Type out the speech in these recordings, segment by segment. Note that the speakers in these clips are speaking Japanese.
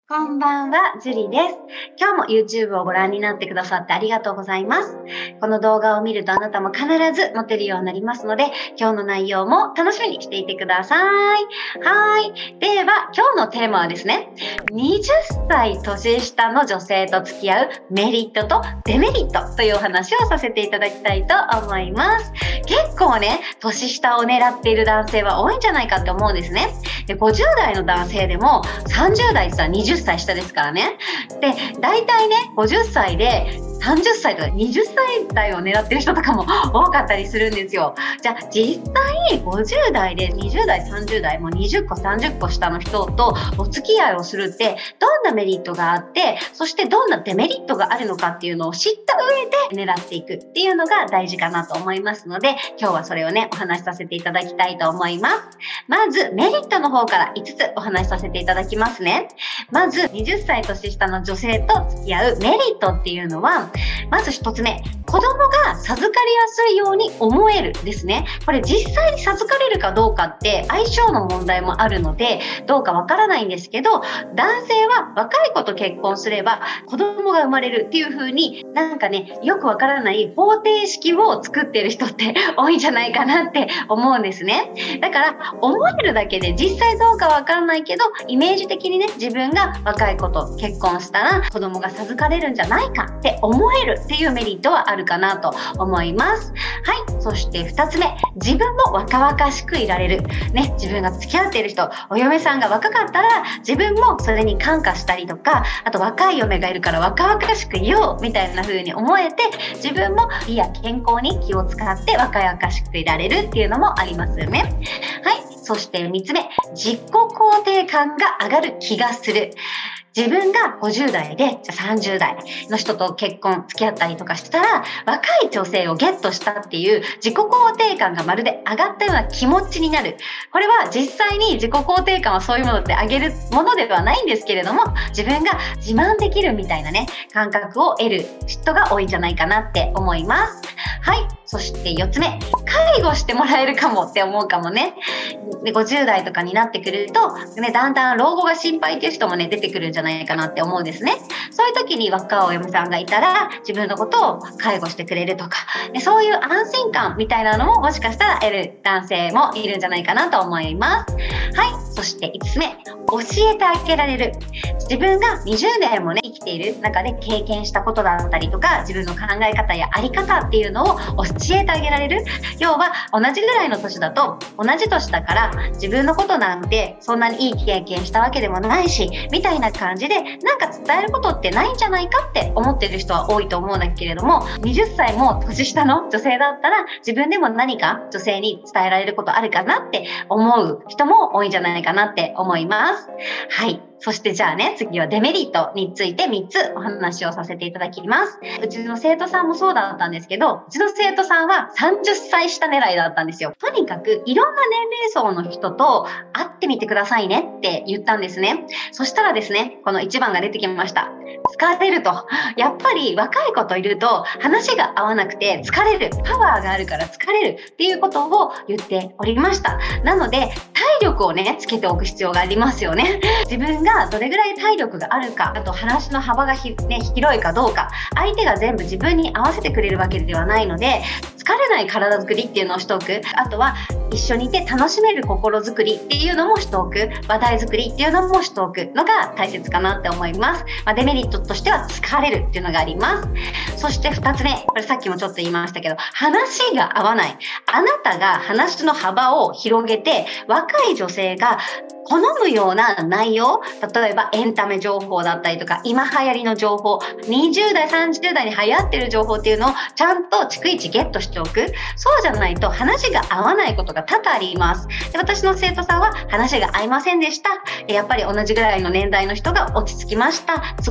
こんばんは、ジュリです。今日も YouTube をご覧になってくださってありがとうございます。この動画を見るとあなたも必ずモテるようになりますので、今日の内容も楽しみにしていてください。はい。では、今日のテーマはですね、20歳年下の女性と付き合うメリットとデメリットというお話をさせていただきたいと思います。結構ね、年下を狙っている男性は多いんじゃないかって思うんですね。で、50代の男性でも30代さ、20歳下ですからね。で、大体ね、50歳で30歳とか20歳代を狙ってる人とかも多かったりするんですよ。じゃあ実際50代で20代30代も20個30個下の人とお付き合いをするってどんなメリットがあって、そしてどんなデメリットがあるのかっていうのを知った上で狙っていくっていうのが大事かなと思いますので、今日はそれをねお話しさせていただきたいと思います。まずメリットの方から5つお話しさせていただきますね。まず20歳年下の女性と付き合うメリットっていうのは、まず1つ目、子供が授かりやすいように思えるですね。これ実際に授かれるかどうかって相性の問題もあるのでどうかわからないんですけど、男性は若い子と結婚すれば子供が生まれるっていう風になんかね、よくわからない方程式を作ってる人って多いんじゃないかなって思うんですね。だから思えるだけで実際どうかわからないけど、イメージ的にね、自分が若い子と結婚したら子供が授かれるんじゃないかって思えるっていうメリットはあるかなと思います。はい。そして2つ目、自分も若々しくいられる。ね、自分が付き合っている人、お嫁さんが若かったら自分もそれに感化したりとか、あと若い嫁がいるから若々しくいようみたいな風に思えて、自分も美や健康に気を使って若々しくいられるっていうのもありますよね。はい。そして3つ目、自己肯定感が上がる気がする。自分が50代で30代の人と結婚付き合ったりとかしたら、若い女性をゲットしたっていう自己肯定感がまるで上がったような気持ちになる。これは実際に自己肯定感はそういうものって上げるものではないんですけれども、自分が自慢できるみたいなね感覚を得る人が多いんじゃないかなって思います。はい。そして4つ目、介護してもらえるかもって思うかもね。で、50代とかになってくると、ね、だんだん老後が心配っていう人もね出てくるんじゃないかなって思うんですね。そういう時に若いお嫁さんがいたら自分のことを介護してくれるとか、そういう安心感みたいなのももしかしたら得る男性もいるんじゃないかなと思います。はい。そして5つ目、教えてあげられる。自分が20年もね生きている中で経験したことだったりとか、自分の考え方やあり方っていうのを教えてあげられる。要は同じぐらいの年だと、同じ年だから自分のことなんてそんなにいい経験したわけでもないしみたいな感じで、なんか伝えることってないんじゃないかって思ってる人は多いと思うんだけれども、20歳も年下の女性だったら自分でも何か女性に伝えられることあるかなって思う人も多いんじゃないかなって思います。はい。そしてじゃあね、次はデメリットについて3つお話をさせていただきます。うちの生徒さんもそうだったんですけど、うちの生徒さんは30歳下狙いだったんですよ。とにかくいろんな年齢層の人と会ってみてくださいねって言ったんですね。そしたらですね、この1番が出てきました。疲れると。やっぱり若い子といると話が合わなくて疲れる。パワーがあるから疲れるっていうことを言っておりました。なので体力をね、つけておく必要がありますよね。自分がどれぐらい体力があるか、あと話の幅が広いかどうか、相手が全部自分に合わせてくれるわけではないので、疲れない体作りっていうのをしておく。あとは一緒にいて楽しめる心作りっていうのもしておく。話題作りっていうのもしておくのが大切かなって思います。デメリットとしては疲れるっていうのがあります。そして2つ目、これさっきもちょっと言いましたけど、話が合わない。あなたが話の幅を広げて、若い女性が好むような内容、例えばエンタメ情報だったりとか、今流行りの情報、20代30代に流行ってる情報っていうのをちゃんと逐一ゲットしておく。そうじゃないと話が合わないことが多々あります。で、私の生徒さんは話が合いませんでした。やっぱり同じぐらいの年代の人が落ち着きました。すごくいい方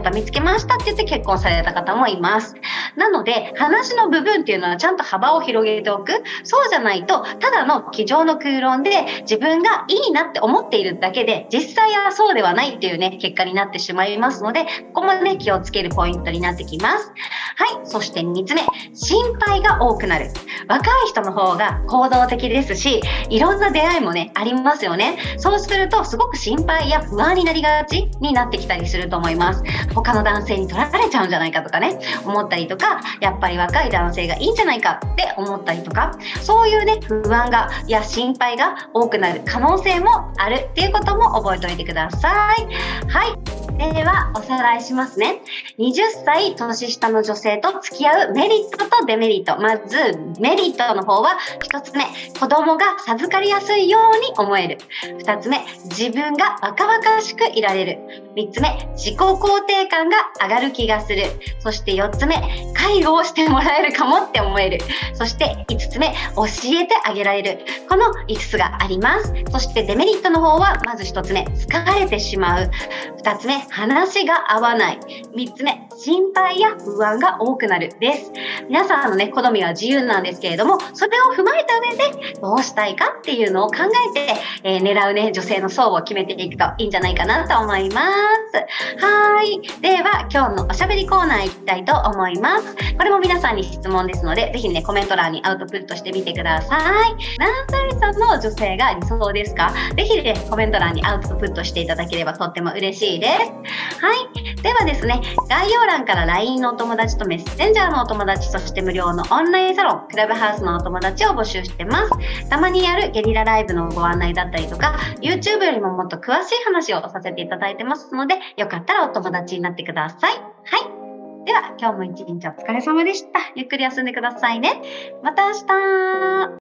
方見つけましたって言って結婚された方もいます。なので、話の部分っていうのはちゃんと幅を広げておく。そうじゃないと、ただの机上の空論で自分がいいなって思っているだけで、実際はそうではないっていうね、結果になってしまいますので、ここもね、気をつけるポイントになってきます。はい。そして3つ目、心配が多くなる。若い人の方が行動的ですし、いろんな出会いもね、ありますよね。そうすると、すごく心配や不安になりがちになってきたりすると思います。他の男性に取られちゃうんじゃないかとかね、思ったりとか、やっぱり若い男性がいいんじゃないかって思ったりとか、そういうね、不安が、心配が多くなる可能性もあるっていうことも覚えておいてください。はい。では、おさらいしますね。20歳年下の女性と付き合うメリットとデメリット。まず、メリットの方は、1つ目、子供が授かりやすいように思える。2つ目、自分が若々しくいられる。3つ目、自己肯定感が上がる気がする。そして4つ目、介護をしてもらえるかもって思える。そして5つ目、教えてあげられる。この5つがあります。そしてデメリットの方は、まず1つ目、疲れてしまう。2つ目、話が合わない。3つ目、心配や不安が多くなるです。皆さんのね、好みは自由なんですけれども、それを踏まえた上でどうしたいかっていうのを考えて、狙うね、女性の層を決めていくといいんじゃないかなと思います。はい。では、今日のおしゃべりコーナー行きたいと思います。これも皆さんに質問ですので、ぜひね、コメント欄にアウトプットしてみてください。何歳差の女性が理想ですか？ぜひね、コメント欄にアウトプットしていただければとっても嬉しいです。はい。ではですね、概要欄から LINE のお友達とメッセンジャーのお友達、そして無料のオンラインサロン、クラブハウスのお友達を募集してます。たまにやるゲリラライブのご案内だったりとか、YouTube よりももっと詳しい話をさせていただいてますので、よかったらお友達になってください。はい。では、今日も一日お疲れ様でした。ゆっくり休んでくださいね。また明日。